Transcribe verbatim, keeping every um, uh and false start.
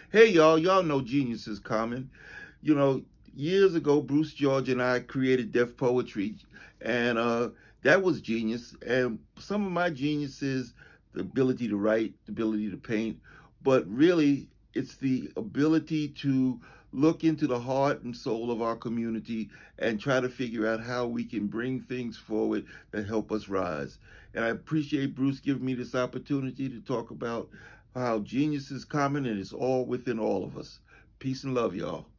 Hey, y'all, y'all know Geniusiscommon. You know, years ago, Bruce George and I created Deaf Poetry, and uh, that was genius. And some of my genius is the ability to write, the ability to paint, but really, it's the ability to look into the heart and soul of our community and try to figure out how we can bring things forward that help us rise. And I appreciate Bruce giving me this opportunity to talk about how genius is common and it's all within all of us. Peace and love, y'all.